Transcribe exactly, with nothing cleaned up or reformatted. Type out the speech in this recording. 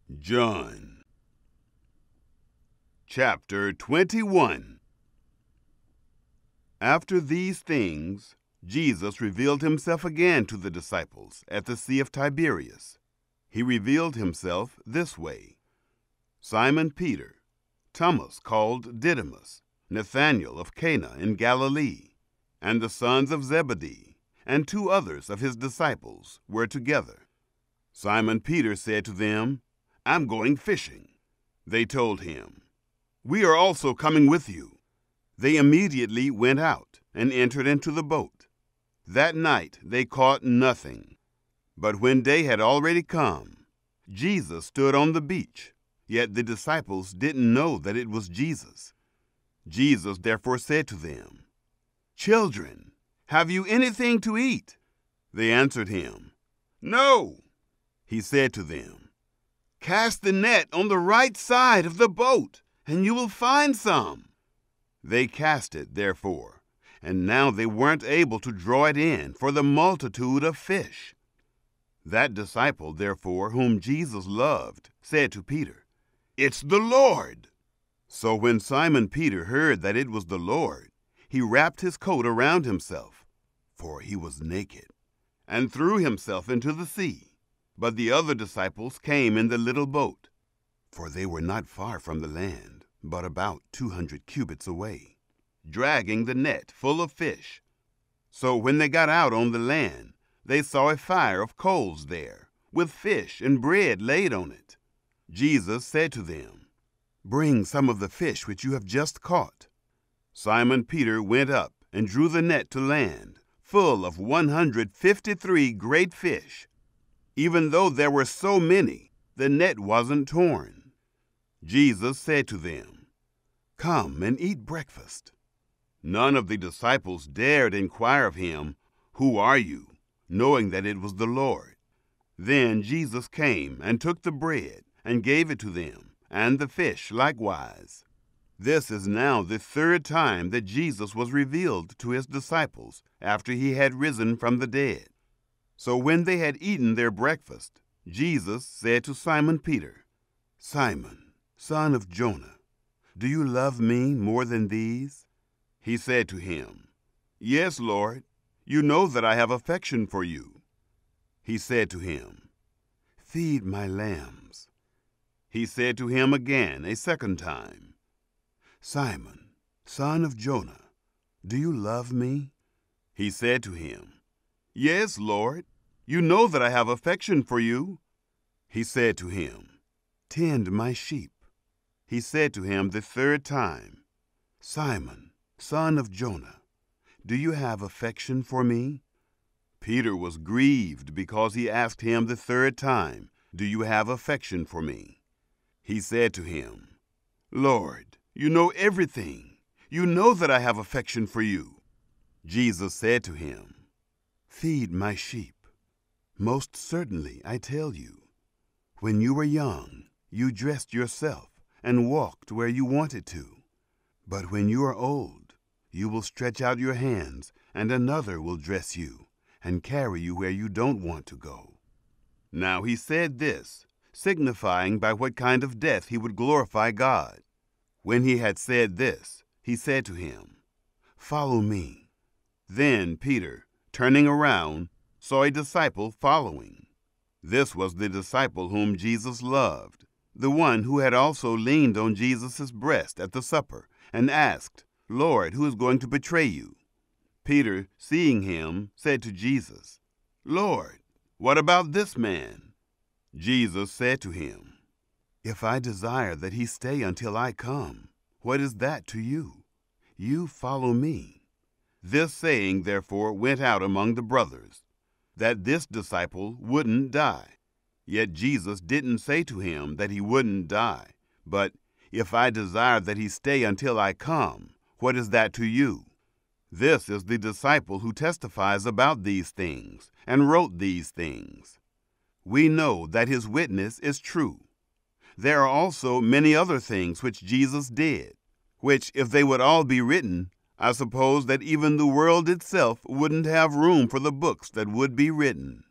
John chapter twenty-one. After these things, Jesus revealed himself again to the disciples at the Sea of Tiberias. He revealed himself this way: Simon Peter, Thomas called Didymus, Nathanael of Cana in Galilee, and the sons of Zebedee, and two others of his disciples were together. Simon Peter said to them, "I'm going fishing." They told him, "We are also coming with you." They immediately went out and entered into the boat. That night they caught nothing. But when day had already come, Jesus stood on the beach, yet the disciples didn't know that it was Jesus. Jesus therefore said to them, "Children, have you anything to eat?" They answered him, "No." He said to them, "Cast the net on the right side of the boat, and you will find some." They cast it, therefore, and now they weren't able to draw it in for the multitude of fish. That disciple, therefore, whom Jesus loved, said to Peter, "It's the Lord." So when Simon Peter heard that it was the Lord, he wrapped his coat around himself, for he was naked, and threw himself into the sea. But the other disciples came in the little boat, for they were not far from the land, but about two hundred cubits away, dragging the net full of fish. So when they got out on the land, they saw a fire of coals there, with fish and bread laid on it. Jesus said to them, "Bring some of the fish which you have just caught." Simon Peter went up and drew the net to land, full of one hundred fifty-three great fish. Even though there were so many, the net wasn't torn. Jesus said to them, "Come and eat breakfast." None of the disciples dared inquire of him, "Who are you?" knowing that it was the Lord. Then Jesus came and took the bread and gave it to them, and the fish likewise. This is now the third time that Jesus was revealed to his disciples after he had risen from the dead. So when they had eaten their breakfast, Jesus said to Simon Peter, "Simon, son of Jonah, do you love me more than these?" He said to him, "Yes, Lord, you know that I have affection for you." He said to him, "Feed my lambs." He said to him again a second time, "Simon, son of Jonah, do you love me?" He said to him, "Yes, Lord, you know that I have affection for you." He said to him, "Tend my sheep." He said to him the third time, "Simon, son of Jonah, do you have affection for me?" Peter was grieved because he asked him the third time, "Do you have affection for me?" He said to him, "Lord, you know everything. You know that I have affection for you." Jesus said to him, "Feed my sheep. Most certainly, I tell you, when you were young, you dressed yourself and walked where you wanted to. But when you are old, you will stretch out your hands, and another will dress you and carry you where you don't want to go." Now he said this, signifying by what kind of death he would glorify God. When he had said this, he said to him, "Follow me." Then Peter, turning around, saw a disciple following. This was the disciple whom Jesus loved, the one who had also leaned on Jesus' breast at the supper and asked, "Lord, who is going to betray you?" Peter, seeing him, said to Jesus, "Lord, what about this man?" Jesus said to him, "If I desire that he stay until I come, what is that to you? You follow me." This saying, therefore, went out among the brothers, that this disciple wouldn't die. Yet Jesus didn't say to him that he wouldn't die, but, "If I desire that he stay until I come, what is that to you?" This is the disciple who testifies about these things and wrote these things. We know that his witness is true. There are also many other things which Jesus did, which, if they would all be written, I suppose that even the world itself wouldn't have room for the books that would be written.